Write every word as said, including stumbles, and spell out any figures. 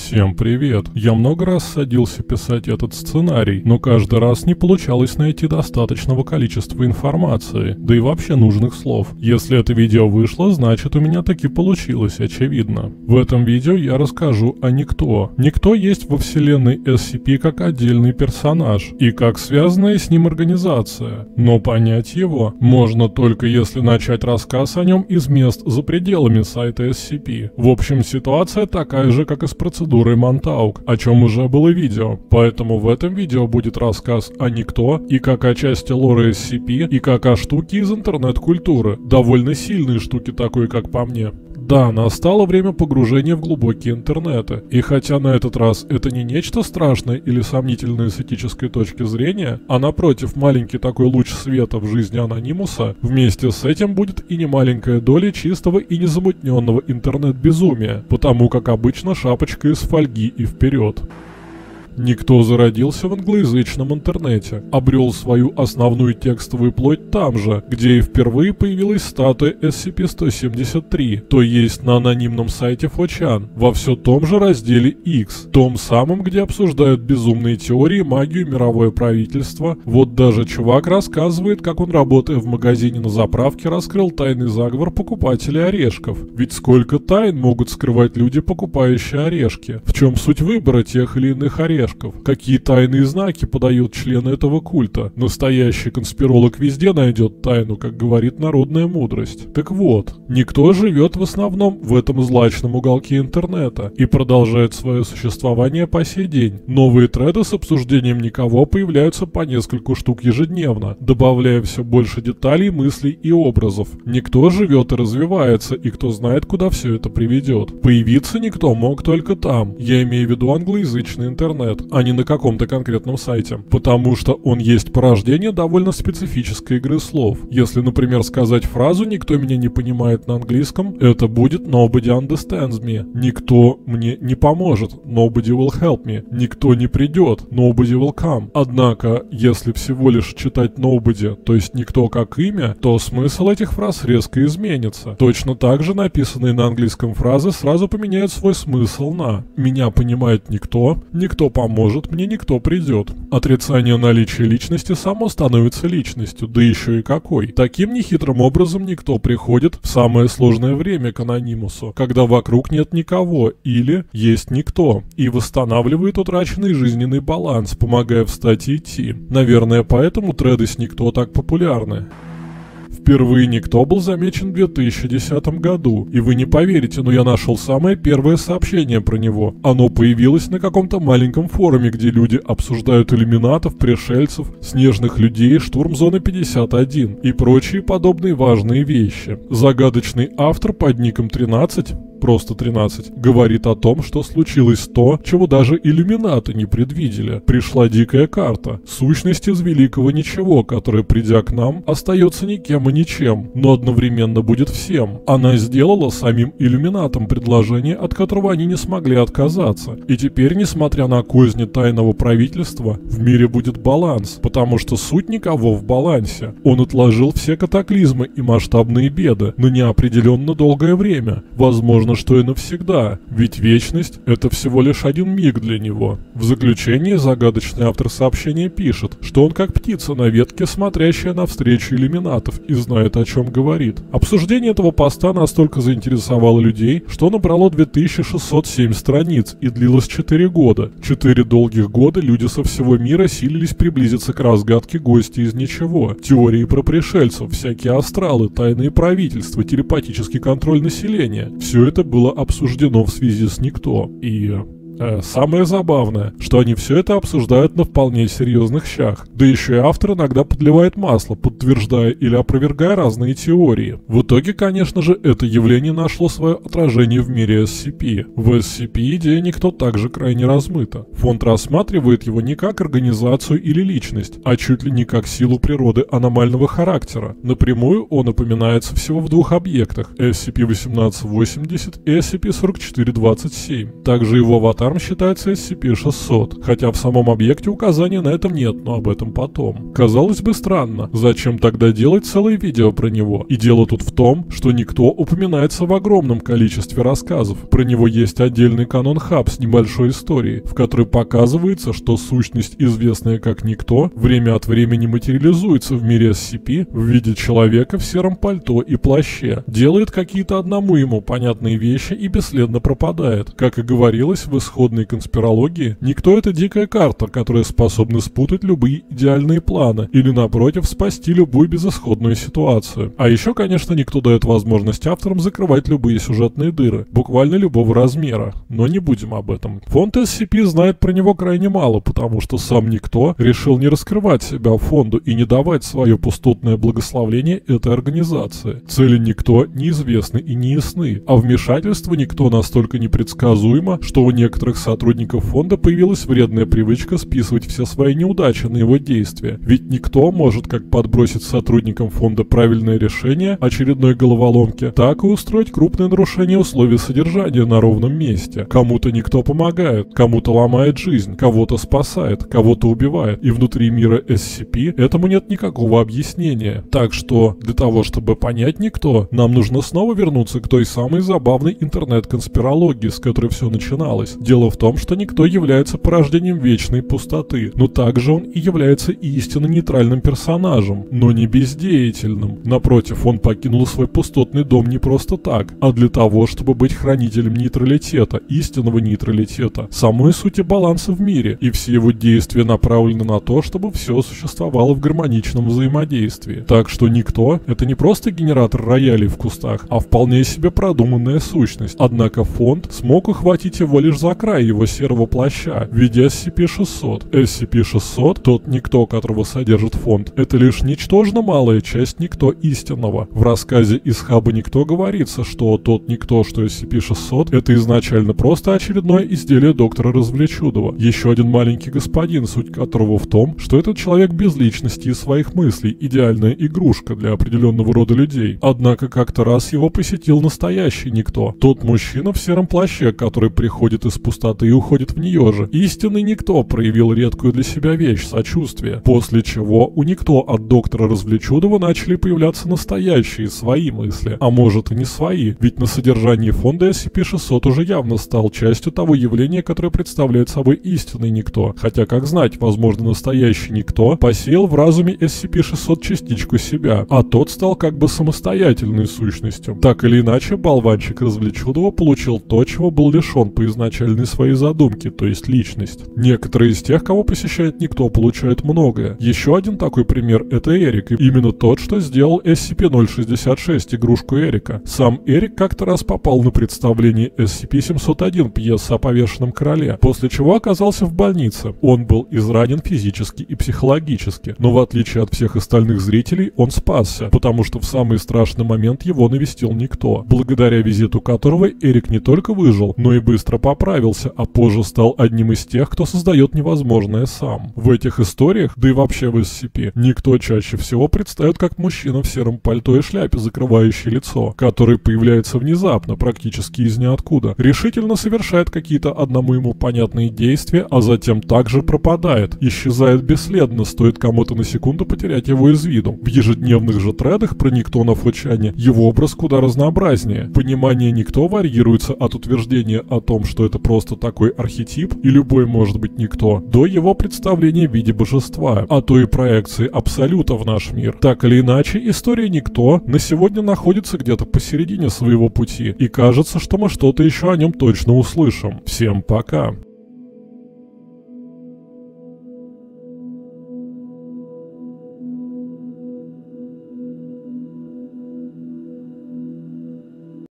Всем привет! Я много раз садился писать этот сценарий, но каждый раз не получалось найти достаточного количества информации, да и вообще нужных слов. Если это видео вышло, значит у меня таки получилось, очевидно. В этом видео я расскажу о Никто. Никто есть во вселенной эс си пи как отдельный персонаж и как связанная с ним организация, но понять его можно только если начать рассказ о нем из мест за пределами сайта эс си пи. В общем, ситуация такая же, как и с процедурой Монтаук, о чем уже было видео, поэтому в этом видео будет рассказ о Никто и как о части лора эс си пи, и как о штуке из интернет-культуры, довольно сильные штуки такой, как по мне. Да, настало время погружения в глубокие интернеты, и хотя на этот раз это не нечто страшное или сомнительное с этической точки зрения, а напротив маленький такой луч света в жизни анонимуса, вместе с этим будет и немаленькая доля чистого и незамутненного интернет-безумия, потому как обычно шапочка из фольги и вперед. Никто зародился в англоязычном интернете, обрел свою основную текстовую плоть там же, где и впервые появилась статуя эс си пи сто семьдесят три, то есть на анонимном сайте фор чан, во все том же разделе X, том самом, где обсуждают безумные теории, магию, мировое правительство. Вот даже чувак рассказывает, как он, работая в магазине на заправке, раскрыл тайный заговор покупателей орешков. Ведь сколько тайн могут скрывать люди, покупающие орешки? В чем суть выбора тех или иных орешков? Какие тайные знаки подают члены этого культа? Настоящий конспиролог везде найдет тайну, как говорит народная мудрость. Так вот, Никто живет в основном в этом злачном уголке интернета и продолжает свое существование по сей день. Новые треды с обсуждением никого появляются по нескольку штук ежедневно, добавляя все больше деталей, мыслей и образов. Никто живет и развивается, и кто знает, куда все это приведет. Появиться Никто мог только там, я имею в виду англоязычный интернет, а не на каком-то конкретном сайте, потому что он есть порождение довольно специфической игры слов. Если, например, сказать фразу «никто меня не понимает» на английском, это будет «nobody understands me», «никто мне не поможет», «nobody will help me», «никто не придет», «nobody will come». Однако, если всего лишь читать «nobody», то есть «никто» как имя, то смысл этих фраз резко изменится. Точно так же написанные на английском фразы сразу поменяют свой смысл на «меня понимает никто», «никто поможет», может, мне никто придет. Отрицание наличия личности само становится личностью, да еще и какой. Таким нехитрым образом Никто приходит в самое сложное время к анонимусу, когда вокруг нет никого или есть никто, и восстанавливает утраченный жизненный баланс, помогая встать и идти. Наверное, поэтому треды с Никто так популярны. Впервые Никто был замечен в две тысячи десятом году, и вы не поверите, но я нашел самое первое сообщение про него. Оно появилось на каком-то маленьком форуме, где люди обсуждают иллюминатов, пришельцев, снежных людей, штурм зоны пятьдесят один и прочие подобные важные вещи. Загадочный автор под ником тринадцать, просто тринадцать, говорит о том, что случилось то, чего даже иллюминаты не предвидели. Пришла дикая карта, сущность из великого ничего, которая, придя к нам, остается никем и ничем, но одновременно будет всем. Она сделала самим иллюминатам предложение, от которого они не смогли отказаться. И теперь, несмотря на козни тайного правительства, в мире будет баланс, потому что суть никого в балансе. Он отложил все катаклизмы и масштабные беды на неопределенно долгое время, возможно, что и навсегда, ведь вечность — это всего лишь один миг для него. В заключение загадочный автор сообщения пишет, что он как птица на ветке, смотрящая навстречу иллюминатов, и знает, о чем говорит. Обсуждение этого поста настолько заинтересовало людей, что набрало две тысячи шестьсот семь страниц и длилось четыре года. Четыре долгих года люди со всего мира силились приблизиться к разгадке гостя из ничего. Теории про пришельцев, всякие астралы, тайные правительства, телепатический контроль населения. Все это было обсуждено в связи с Никто. И э, самое забавное, что они все это обсуждают на вполне серьезных щах. Да еще и автор иногда подливает масло, подтверждая или опровергая разные теории. В итоге, конечно же, это явление нашло свое отражение в мире эс си пи. В эс си пи идея Никто также крайне размыта. Фонд рассматривает его не как организацию или личность, а чуть ли не как силу природы аномального характера. Напрямую он упоминается всего в двух объектах — эс си пи восемнадцать восемьдесят и эс си пи сорок четыре двадцать семь. Также его аватар бенефициаром считается эс си пи шестьсот, хотя в самом объекте указания на этом нет, но об этом потом. Казалось бы, странно, зачем тогда делать целое видео про него? И дело тут в том, что никто упоминается в огромном количестве рассказов. Про него есть отдельный канон хаб с небольшой историей, в которой показывается, что сущность, известная как Никто, время от времени материализуется в мире эс си пи в виде человека в сером пальто и плаще, делает какие-то одному ему понятные вещи и бесследно пропадает. Как и говорилось в исходной конспирологии, Никто — это дикая карта, которая способна спутать любые идеальные планы или, напротив, спасти любую безысходную ситуацию. А еще, конечно, Никто дает возможность авторам закрывать любые сюжетные дыры, буквально любого размера, но не будем об этом. Фонд эс си пи знает про него крайне мало, потому что сам Никто решил не раскрывать себя фонду и не давать свое пустотное благословление этой организации. Цели Никто неизвестны и не ясны, а вмешательство Никто настолько непредсказуемо, что у некоторых сотрудников фонда появилась вредная привычка списывать все свои неудачи на его действия. Ведь Никто может как подбросить сотрудникам фонда правильное решение очередной головоломки, так и устроить крупное нарушение условий содержания на ровном месте. Кому-то Никто помогает, кому-то ломает жизнь, кого-то спасает, кого-то убивает. И внутри мира эс си пи этому нет никакого объяснения. Так что для того, чтобы понять Никто, нам нужно снова вернуться к той самой забавной интернет-конспирологии, с которой все начиналось. Дело в том, что Никто является порождением вечной пустоты, но также он и является истинно нейтральным персонажем, но не бездеятельным. Напротив, он покинул свой пустотный дом не просто так, а для того, чтобы быть хранителем нейтралитета, истинного нейтралитета, самой сути баланса в мире, и все его действия направлены на то, чтобы все существовало в гармоничном взаимодействии. Так что Никто — это не просто генератор роялей в кустах, а вполне себе продуманная сущность. Однако фонд смог ухватить его лишь за край его серого плаща в виде эс си пи шестьсот. эс си пи шестьсот, тот Никто, которого содержит фонд, это лишь ничтожно малая часть Никто истинного. В рассказе из хаба Никто говорится, что тот Никто, что эс си пи шестьсот, это изначально просто очередное изделие доктора Развлечудова. Еще один маленький господин, суть которого в том, что этот человек без личности и своих мыслей, идеальная игрушка для определенного рода людей. Однако как-то раз его посетил настоящий Никто. Тот мужчина в сером плаще, который приходит из пустоты и уходит в нее же. Истинный Никто проявил редкую для себя вещь — сочувствие. После чего у Никто от доктора Развлечудова начали появляться настоящие свои мысли. А может и не свои, ведь на содержании фонда эс си пи шестьсот уже явно стал частью того явления, которое представляет собой истинный Никто. Хотя, как знать, возможно, настоящий Никто посеял в разуме эс си пи шестьсот частичку себя, а тот стал как бы самостоятельной сущностью. Так или иначе, болванчик Развлечудова получил то, чего был лишен по изначальной своей задумке, то есть личность. Некоторые из тех, кого посещает Никто, получают многое. Еще один такой пример — это Эрик, и именно тот, что сделал эс си пи ноль шестьдесят шесть, игрушку Эрика. Сам Эрик как-то раз попал на представление эс си пи семьсот один, пьесы о повешенном короле, после чего оказался в больнице. Он был изранен физически и психологически, но в отличие от всех остальных зрителей, он спасся, потому что в самый страшный момент его навестил Никто, благодаря визиту которого Эрик не только выжил, но и быстро поправился, а позже стал одним из тех, кто создает невозможное сам. В этих историях, да и вообще в эс си пи, Никто чаще всего предстает как мужчина в сером пальто и шляпе, закрывающий лицо, который появляется внезапно, практически из ниоткуда, решительно совершает какие-то одному ему понятные действия, а затем также пропадает, исчезает бесследно, стоит кому-то на секунду потерять его из виду. В ежедневных же тредах про Никто на форчане его образ куда разнообразнее. Понимание Никто варьируется от утверждения о том, что это просто такой архетип, и любой может быть Никто, до его представления в виде божества, а то и проекции абсолюта в наш мир. Так или иначе, история Никто на сегодня находится где-то посередине своего пути, и кажется, что мы что-то еще о нем точно услышим. Всем пока!